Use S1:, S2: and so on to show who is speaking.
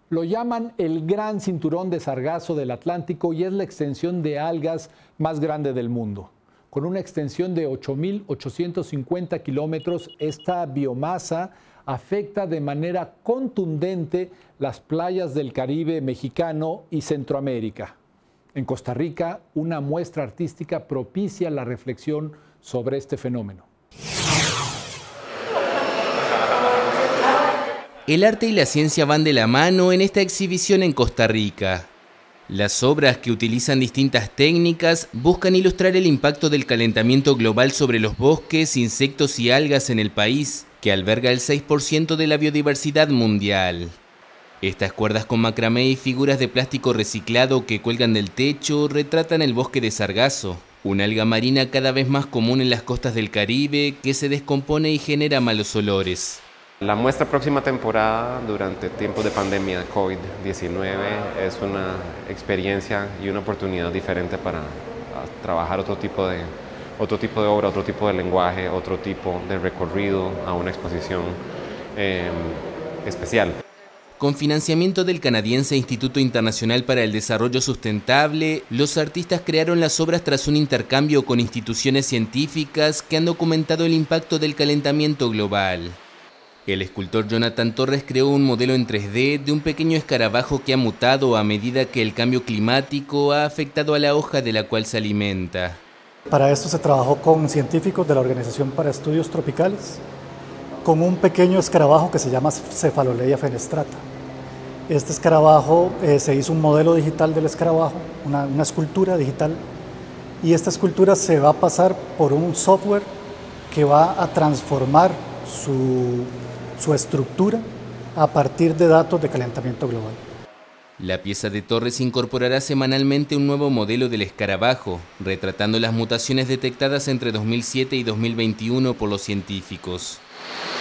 S1: Lo llaman el gran cinturón de sargazo del Atlántico y es la extensión de algas más grande del mundo. Con una extensión de 8.850 kilómetros, esta biomasa afecta de manera contundente las playas del Caribe mexicano y Centroamérica. En Costa Rica, una muestra artística propicia la reflexión sobre este fenómeno.
S2: El arte y la ciencia van de la mano en esta exhibición en Costa Rica. Las obras, que utilizan distintas técnicas, buscan ilustrar el impacto del calentamiento global sobre los bosques, insectos y algas en el país, que alberga el 6% de la biodiversidad mundial. Estas cuerdas con macramé y figuras de plástico reciclado que cuelgan del techo retratan el bosque de sargazo, una alga marina cada vez más común en las costas del Caribe que se descompone y genera malos olores.
S3: La muestra próxima temporada, durante tiempos de pandemia de COVID-19, es una experiencia y una oportunidad diferente para trabajar otro tipo de obra, otro tipo de lenguaje, otro tipo de recorrido a una exposición especial.
S2: Con financiamiento del canadiense Instituto Internacional para el Desarrollo Sustentable, los artistas crearon las obras tras un intercambio con instituciones científicas que han documentado el impacto del calentamiento global. El escultor Jonathan Torres creó un modelo en 3D de un pequeño escarabajo que ha mutado a medida que el cambio climático ha afectado a la hoja de la cual se alimenta.
S4: Para esto se trabajó con científicos de la Organización para Estudios Tropicales, con un pequeño escarabajo que se llama Cephaloleia fenestrata. Este escarabajo, se hizo un modelo digital del escarabajo, una escultura digital, y esta escultura se va a pasar por un software que va a transformar su estructura a partir de datos de calentamiento global.
S2: La pieza de Torres incorporará semanalmente un nuevo modelo del escarabajo, retratando las mutaciones detectadas entre 2007 y 2021 por los científicos.